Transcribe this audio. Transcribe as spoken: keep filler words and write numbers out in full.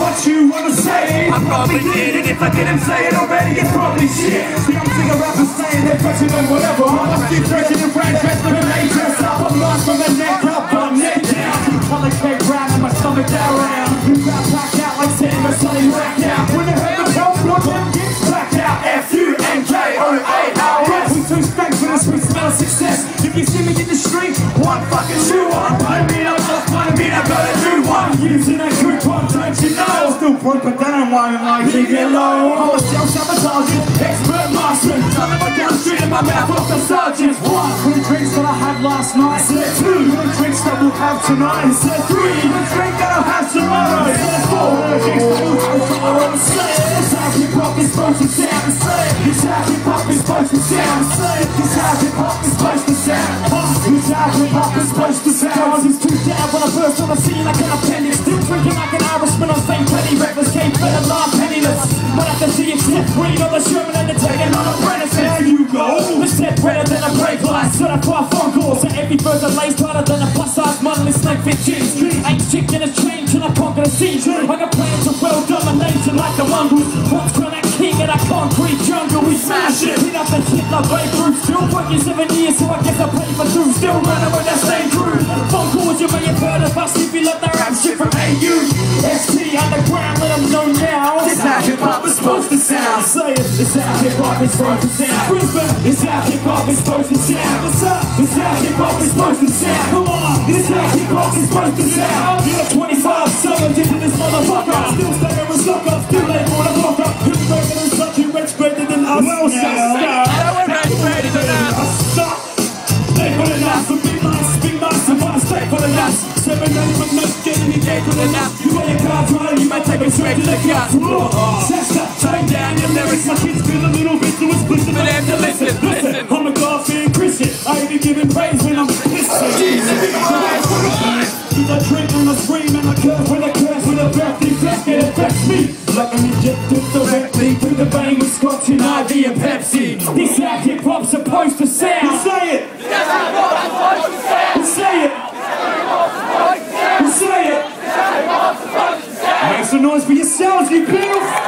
what you wanna say. I probably did, and if I didn't say it already, it's probably shit. See, I'm sick of rappers saying they're fresher than whatever. I must be fresher than Frank dressed with an A dress up. I'm lost from the neck up, I'm neck down. Two color cake round and my stomach down round. You got packed out like Sam or Sonny whacked out. When the head of hell blood, them gets backed out. F U N K O A L S. We too stank for this, we smell success. If you see me in the street, one fucking shoe on. I mean, I'm just one, I mean, I gotta do one. Using that coupon, don't you know? Still broke, but then I'm whining like keep it low. I'm a self-sabotaging, expert marksman. Son of a gun straight in my mouth off the sergeant. One, for the drinks that I had last night. Said two, for the drinks that we'll have tonight. Said three, for the drink that I'll have tomorrow. Said four, for the drinks that we'll have tomorrow. Say it, it's how hip-hop is supposed to sound. Say it, it's how hip-hop is supposed to sound. Say it, it's how hip-hop is supposed to sound. It's how hip-hop is supposed to sound. Cause it's too down when I burst on the scene like an appendix. Still drinking like an Irishman on Saint Penny. Reckless came for the law penniless. But I can see it's tip green on the Sherman and they're taking on apprentices. There you go. The step better than a brake light. Certified Funkoars. So every verse I lace harder than a plus-size model. It's like fit jeans. Ain't chick in a train till I conquer the siege. I got plans to well domination like the mongoose. Once crown that king in a concrete jungle. We smash it. Hit up the shit like Babe Ruth. Still working seven years so I guess I pay for two. Still running with that same crew. Funkoars, you may have heard of us if you love the rap shit from A U S T underground, let them know now. It's how hip-hop is supposed to sound. Say it, it's how hip-hop is supposed to sound. Brisbane, it's how hip-hop is supposed to sound. What's up? It's how hip-hop is supposed to sound. Come on, it's how hip-hop is supposed to sound. You're twenty-five, summers into this motherfucker. Still staying with suckers, still ain't wanna fuck up. Who's better than such a rich greater than us? Well, sister, much greater than us. Stop, stay for the nuts, and be nice, be nice, and wanna stay for the nuts. Seven, eight, but not getting any day for the nuts. You want your cards right, you might take them straight to the guts. Sister, take down your lyrics. My kids feel a little bit too explicit for them to listen. Listen, I'm a God-fearing Christian. I ain't be giving praise when I'm pissing. Jesus Christ, cause I drink and I scream and I curse when I curse with a breath defect, it affects me. Like I'm injected directly through the vein with Scotch and I V and Pepsi. This how hip-hop's supposed to sound. Say it! That's how hip-hop's supposed to sound. Say it! Say it! Make some noise for yourselves, you people!